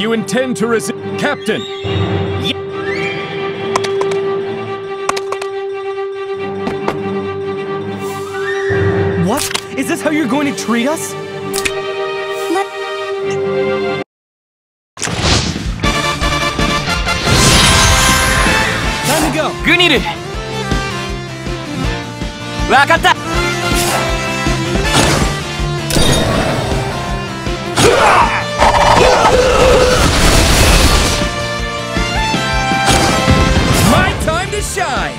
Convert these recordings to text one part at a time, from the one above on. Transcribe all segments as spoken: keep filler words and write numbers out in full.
you intend to resist, Captain. Ye What? Is this how you're going to treat us? Let Time to go! Guniru! Wakatta! My time to shine!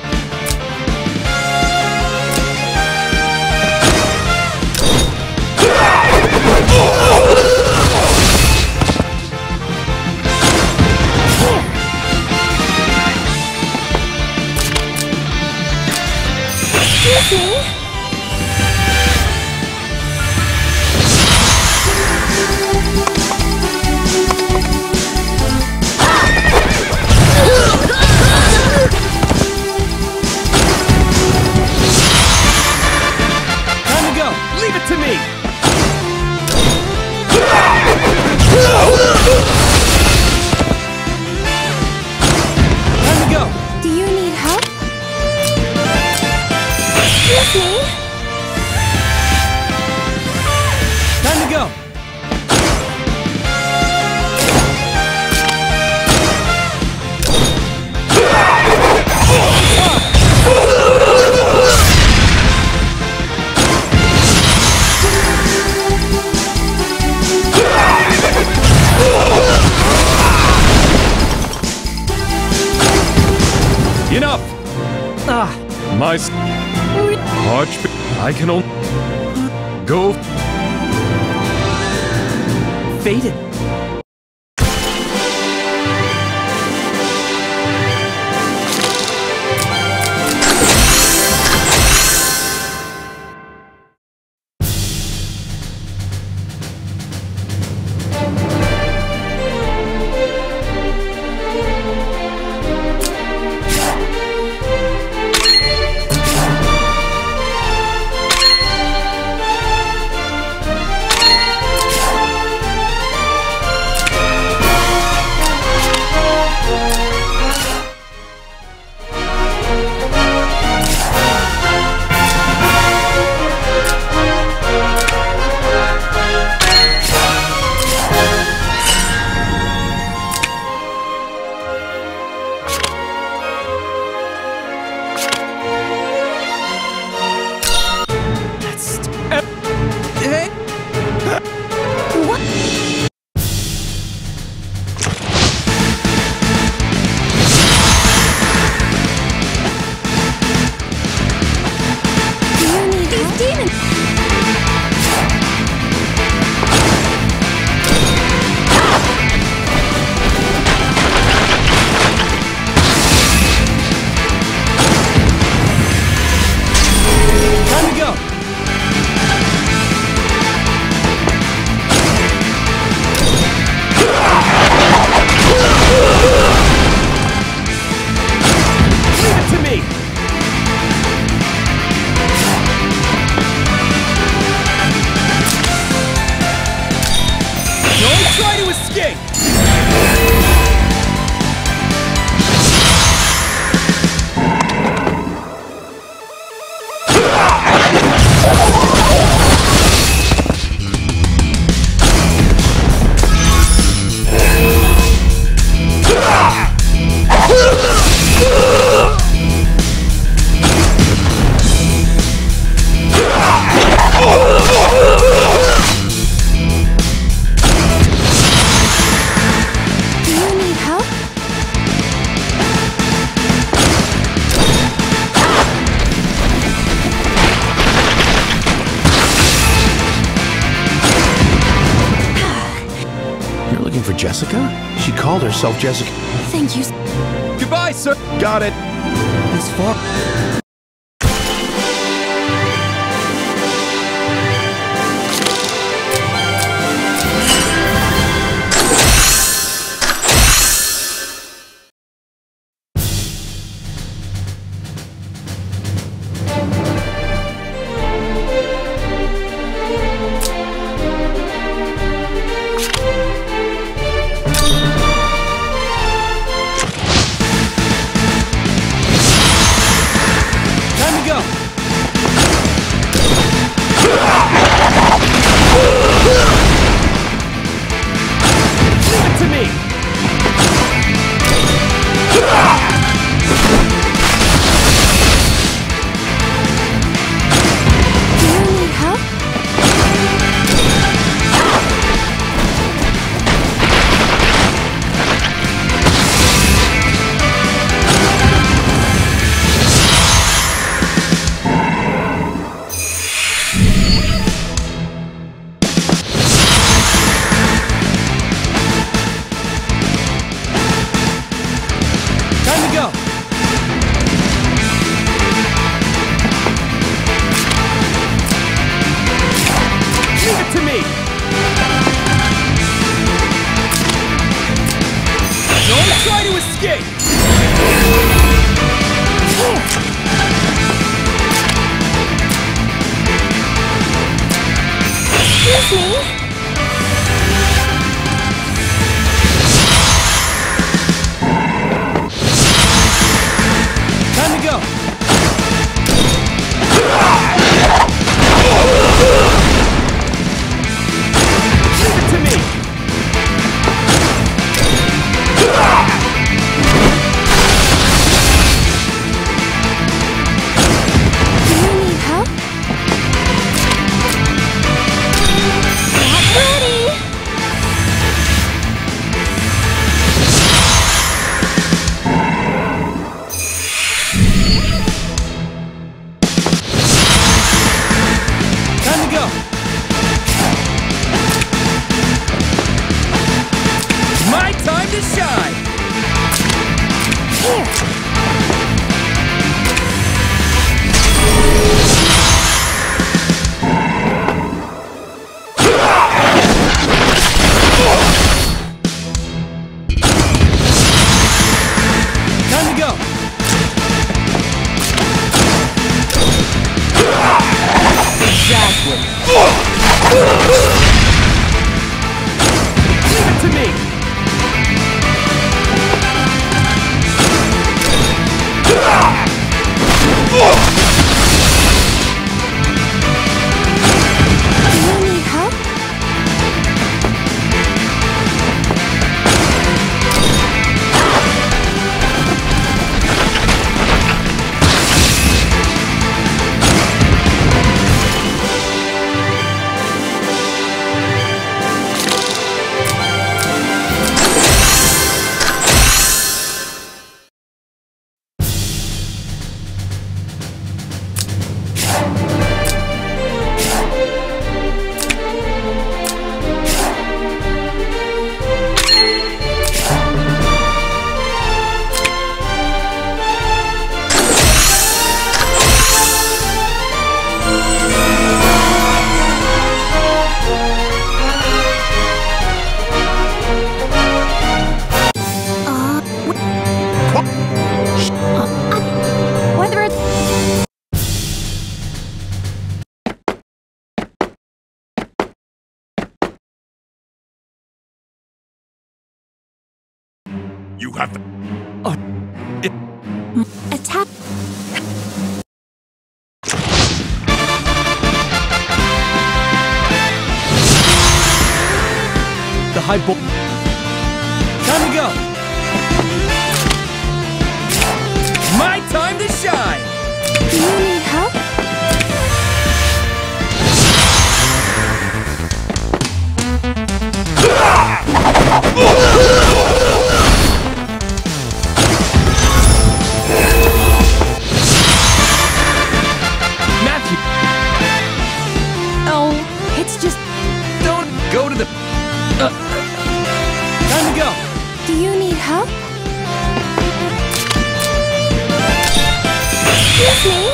excuse me. Time to go! Leave it to me! Time to go! Do you need help? Excuse me. Time to go! Enough! Ah, My s- Arch... I can only... Go... faded. Hey! What? Do you need these demons? Time to go! Leave it to me! Don't try to escape! Do you need help? You're looking for Jessica? She called herself Jessica. Thank you. Goodbye, sir! Got it. This far. Don't try to escape! Excuse me? Time to go! Leave it to me! Do you need help? Not ready! Time to go! My time to shine! Here! Time to go! Exactly! Leave it to me! Do you need help? Whether it's You have. attack. The high ball. Time to go! My time to shine! Do you need help? Matthew, Oh, it's just. don't go to the... Uh, time to go! Do you need help? Excuse me?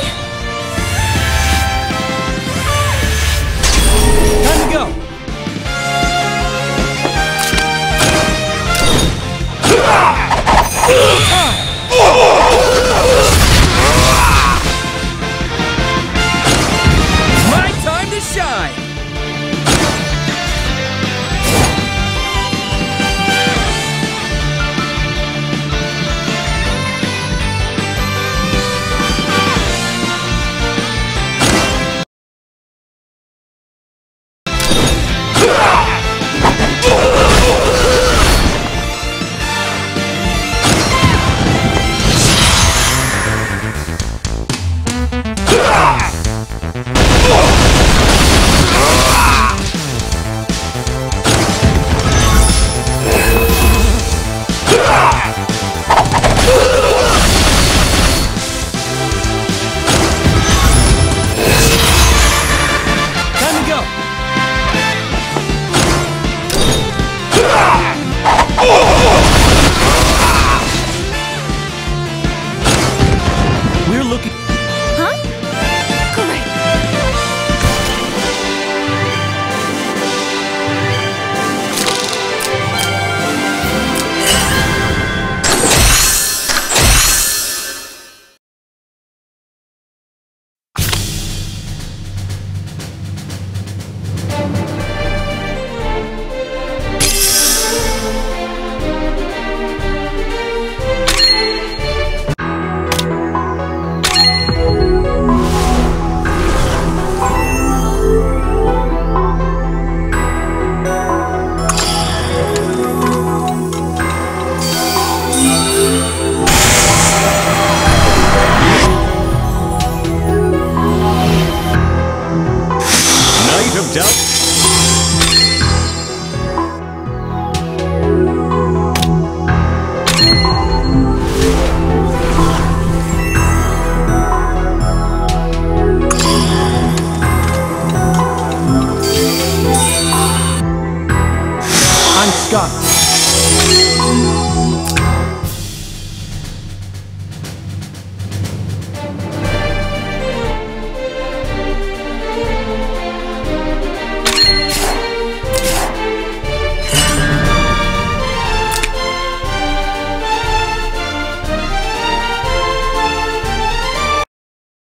Time to go! My time to shine! Huh?